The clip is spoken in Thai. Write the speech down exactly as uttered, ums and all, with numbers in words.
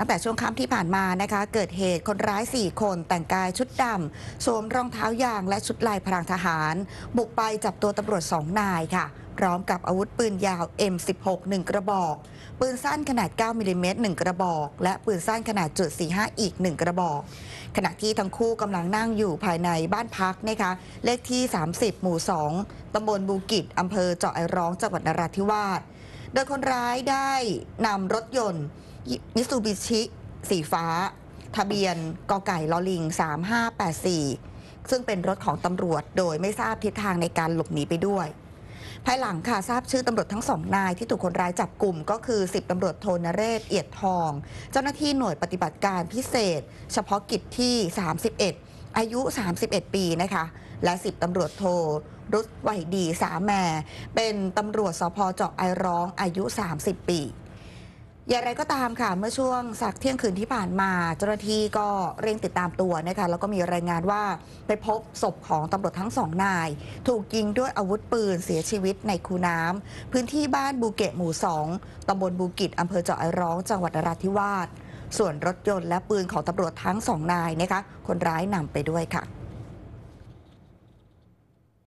ตั้งแต่ช่วงค่ำที่ผ่านมานะคะเกิดเหตุคนร้าย สี่ คนแต่งกายชุดดำสวมรองเท้ายางและชุดลายพรางทหารบุกไปจับตัวตำรวจสองนายค่ะพร้อมกับอาวุธปืนยาว เอ็ม สิบหก หนึ่ง กระบอกปืนสั้นขนาด เก้า มิลลิเมตร หนึ่ง กระบอกและปืนสั้นขนาด จุด สี่ห้า อีก หนึ่ง กระบอกขณะที่ทั้งคู่กำลังนั่งอยู่ภายในบ้านพักนะคะเลขที่ สามสิบ หมู่ สอง ตำบลบูกิจอำเภอเจาะไอร้องจังหวัดนราธิวาสโดยคนร้ายได้นำรถยนต์มิตซูบิชิสีฟ้าทะเบียนกไก่ลอลิง สามห้าแปดสี่ ซึ่งเป็นรถของตำรวจโดยไม่ทราบทิศทางในการหลบหนีไปด้วยภายหลังค่ะทราบชื่อตำรวจทั้งสองนายที่ถูกคนร้ายจับกลุ่มก็คือสิบตำรวจโทนเรศเอียดทองเจ้าหน้าที่หน่วยปฏิบัติการพิเศษเฉพาะกิจที่สามสิบเอ็ดอายุสามสิบเอ็ดปีนะคะและสิบตำรวจโทรุษไหวดีสาแมเป็นตำรวจสภ.เจาะไอร้องอายุสามสิบปีอย่างไรก็ตามค่ะเมื่อช่วงสักเที่ยงคืนที่ผ่านมาเจ้าหน้าที่ก็เร่งติดตามตัวนะคะแล้วก็มีรายงานว่าไปพบศพของตำรวจทั้งสองนายถูกยิงด้วยอาวุธปืนเสียชีวิตในคูน้ำพื้นที่บ้านบูเกะหมู่สองตำบลบูกิจอำเภอเจาะไอร้องจังหวัดนราธิวาสส่วนรถยนต์และปืนของตำรวจทั้งสองนายนะคะคนร้ายนำไปด้วยค่ะ